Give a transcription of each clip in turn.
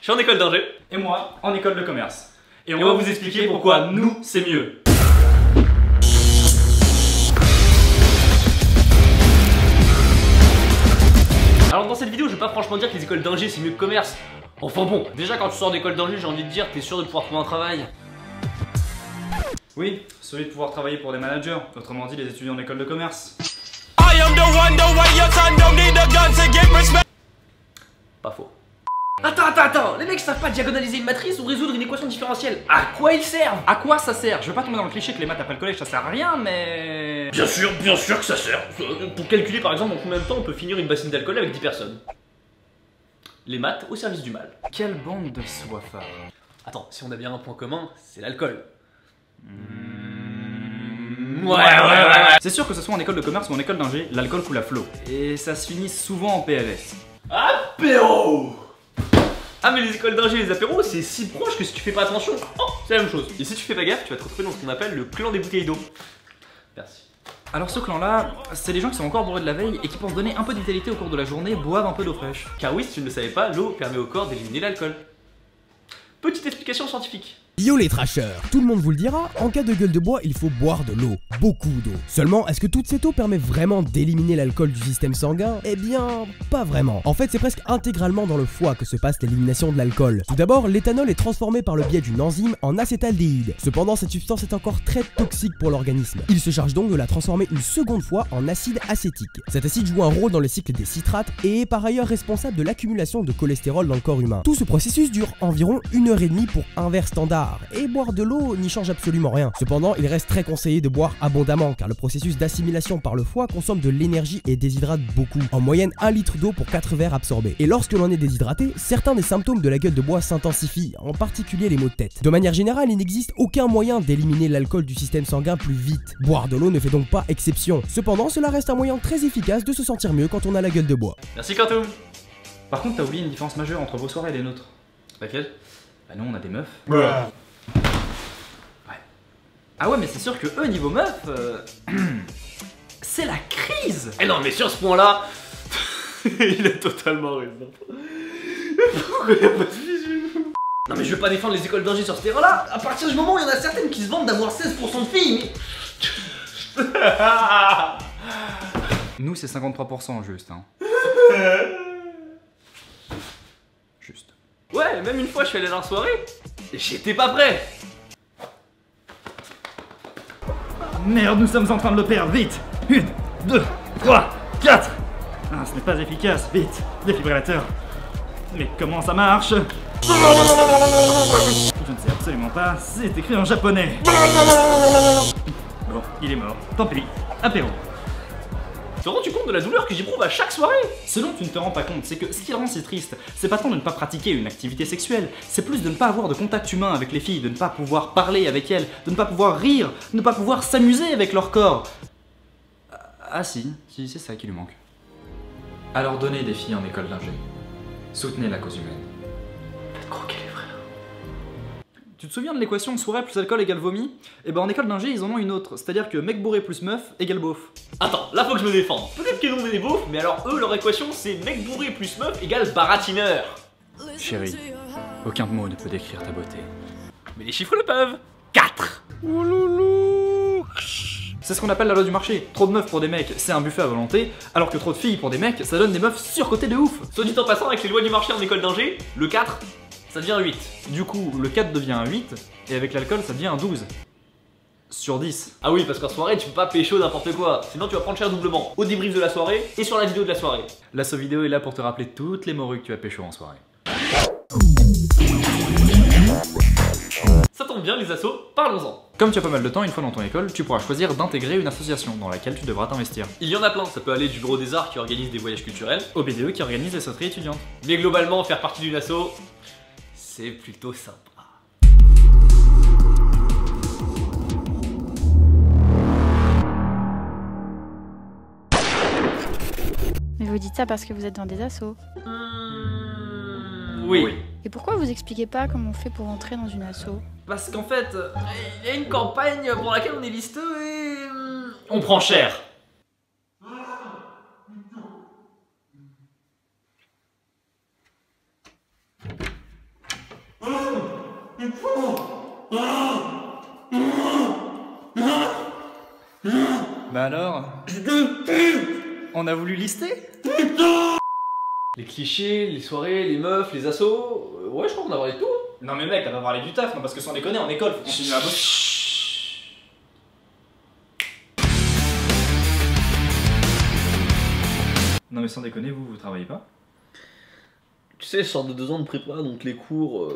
suis en école d'ingé. Et moi, en école de commerce. Et on va vous expliquer pourquoi nous, c'est mieux. Alors dans cette vidéo, je vais pas franchement dire que les écoles d'ingé c'est mieux que commerce. Enfin bon, déjà quand tu sors d'école d'ingé, j'ai envie de dire, t'es sûr de pouvoir trouver un travail. Oui, celui de pouvoir travailler pour des managers, autrement dit les étudiants en école de commerce. Pas faux. Attends, les mecs savent pas diagonaliser une matrice ou résoudre une équation différentielle. À quoi ils servent? À quoi ça sert? Je veux pas tomber dans le cliché que les maths après le collège ça sert à rien, mais... Bien sûr que ça sert. Pour calculer par exemple en combien de temps on peut finir une bassine d'alcool avec 10 personnes. Les maths au service du mal. Quelle bande de soifards. Attends, si on a bien un point commun, c'est l'alcool. Ouais. C'est sûr que ce soit en école de commerce ou en école d'ingé, l'alcool coule à flot. Et ça se finit souvent en PLS. Apéro! Ah mais les écoles d'ingé et les apéros c'est si proche que si tu fais pas attention, c'est la même chose. Et si tu fais pas gaffe, tu vas te retrouver dans ce qu'on appelle le clan des bouteilles d'eau. Merci. Alors ce clan-là, c'est des gens qui sont encore bourrés de la veille et qui pour se donner un peu de vitalité au cours de la journée boivent un peu d'eau fraîche. Car oui, si tu ne le savais pas, l'eau permet au corps d'éliminer l'alcool. Petite explication scientifique. Yo les trashers, tout le monde vous le dira, en cas de gueule de bois, il faut boire de l'eau, beaucoup d'eau. Seulement, est-ce que toute cette eau permet vraiment d'éliminer l'alcool du système sanguin? Eh bien, pas vraiment. En fait, c'est presque intégralement dans le foie que se passe l'élimination de l'alcool. Tout d'abord, l'éthanol est transformé par le biais d'une enzyme en acétaldéhyde. Cependant, cette substance est encore très toxique pour l'organisme. Il se charge donc de la transformer une seconde fois en acide acétique. Cet acide joue un rôle dans le cycle des citrates et est par ailleurs responsable de l'accumulation de cholestérol dans le corps humain. Tout ce processus dure environ 1h30 pour un verre standard. Et boire de l'eau n'y change absolument rien. Cependant, il reste très conseillé de boire abondamment car le processus d'assimilation par le foie consomme de l'énergie et déshydrate beaucoup. En moyenne 1 litre d'eau pour 4 verres absorbés. Et lorsque l'on est déshydraté, certains des symptômes de la gueule de bois s'intensifient, en particulier les maux de tête. De manière générale, il n'existe aucun moyen d'éliminer l'alcool du système sanguin plus vite. Boire de l'eau ne fait donc pas exception. Cependant, cela reste un moyen très efficace de se sentir mieux quand on a la gueule de bois. Merci Quantum. Par contre, t'as oublié une différence majeure entre vos soirées et les nôtres. Laquelle? Bah nous on a des meufs. Ouais. Ah ouais mais c'est sûr que eux niveau meufs, c'est la crise. Eh non mais sur ce point là, il a totalement raison. Pourquoi il y a pas de visu? Non mais je vais pas défendre les écoles d'ingé sur ce terrain là. À partir du moment où il y en a certaines qui se vantent d'avoir 16% de filles, mais... Nous c'est 53% juste hein. Juste. Ouais, même une fois je suis allé dans la soirée et j'étais pas prêt. Merde, nous sommes en train de le perdre, vite. 1, 2, 3, 4. Ah, ce n'est pas efficace, vite. Défibrillateur. Mais comment ça marche? Je ne sais absolument pas, c'est écrit en japonais. Bon, il est mort, tant pis. Apéro. Tu te rends-tu compte de la douleur que j'éprouve à chaque soirée? Ce dont tu ne te rends pas compte, c'est que ce qui rend si triste, c'est pas tant de ne pas pratiquer une activité sexuelle, c'est plus de ne pas avoir de contact humain avec les filles, de ne pas pouvoir parler avec elles, de ne pas pouvoir rire, de ne pas pouvoir s'amuser avec leur corps. Ah si, c'est ça qui lui manque. Alors donnez des filles en école d'ingé. Soutenez la cause humaine. Faites croquer les frères. Tu te souviens de l'équation soirée plus alcool égale vomi? Et ben en école d'ingé ils en ont une autre, c'est-à-dire que mec bourré plus meuf égale beauf. Attends, là faut que je me défende. Peut-être qu'ils ont des beaufs, mais alors eux leur équation c'est mec bourré plus meuf égale baratineur. Chérie, aucun mot ne peut décrire ta beauté. Mais les chiffres le peuvent. 4. C'est ce qu'on appelle la loi du marché. Trop de meufs pour des mecs, c'est un buffet à volonté, alors que trop de filles pour des mecs, ça donne des meufs surcotées de ouf. Soit dit en passant, avec les lois du marché en école d'ingé, le 4, ça devient un 8. Du coup, le 4 devient un 8, et avec l'alcool, ça devient un 12. Sur 10. Ah oui, parce qu'en soirée, tu peux pas pécho n'importe quoi, sinon tu vas prendre cher doublement. Au débrief de la soirée, et sur la vidéo de la soirée. L'asso vidéo est là pour te rappeler toutes les morues que tu as pécho en soirée. Ça tombe bien les assos, parlons-en. Comme tu as pas mal de temps, une fois dans ton école, tu pourras choisir d'intégrer une association dans laquelle tu devras t'investir. Il y en a plein, ça peut aller du Bureau des Arts qui organise des voyages culturels, au BDE qui organise les sauteries étudiantes. Mais globalement, faire partie d'une asso, c'est plutôt sympa. Mais vous dites ça parce que vous êtes dans des assos. Oui. Et pourquoi vous expliquez pas comment on fait pour entrer dans une asso? Parce qu'en fait, il y a une campagne pour laquelle on est listeux et... on prend cher. Bah alors, on a voulu lister? Les clichés, les soirées, les meufs, les assos. Ouais, je crois qu'on a parlé de tout. Non mais mec, t'as pas parlé du taf, non, parce que sans déconner, en école, faut continuer à bosser. Non mais sans déconner, vous travaillez pas? Tu sais, je sors de 2 ans de prépa, donc les cours.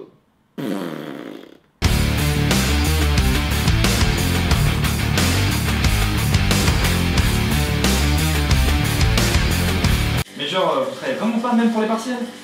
Mais genre, vous travaillez vraiment pas, même pour les partiels?